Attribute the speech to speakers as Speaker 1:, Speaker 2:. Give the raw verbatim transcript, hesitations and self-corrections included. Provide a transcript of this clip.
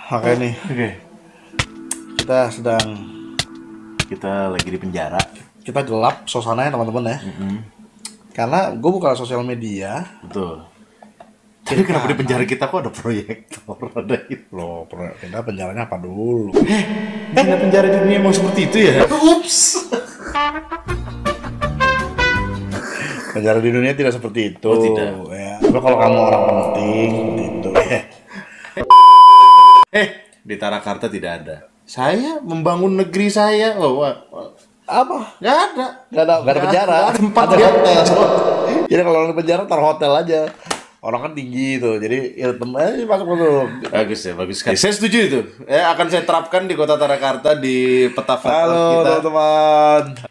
Speaker 1: Oke nih,
Speaker 2: Oke,
Speaker 1: kita sedang
Speaker 2: kita lagi di penjara.
Speaker 1: kita gelap suasananya teman-teman ya. Karena gue buka sosial media,
Speaker 2: Betul. Tapi kenapa di penjara kita kok ada proyektor? Ada itu.
Speaker 1: loh, per- kita penjaranya apa dulu?
Speaker 2: Karena penjara di dunia emang seperti itu ya? Ups.
Speaker 1: Penjara di dunia tidak seperti itu.
Speaker 2: Oh, tidak.
Speaker 1: Ya. Tapi kalau kamu orang penting seperti itu. Ya.
Speaker 2: Eh, di Tarakarta tidak ada. Saya membangun negeri saya. Oh, wah, wah.
Speaker 1: Apa?
Speaker 2: Nggak ada.
Speaker 1: Gak ada, gak ada penjara.
Speaker 2: Nggak ada tempat
Speaker 1: Ada
Speaker 2: di
Speaker 1: hotel.
Speaker 2: hotel.
Speaker 1: Jadi kalau orang di penjara taruh hotel aja. Orang kan tinggi tuh, jadi ya temen aja masuk masuk.
Speaker 2: Bagus ya, bagus sekali. Saya setuju itu. Eh, akan saya terapkan di kota Tarakarta di peta
Speaker 1: Halo
Speaker 2: kita.
Speaker 1: teman-teman.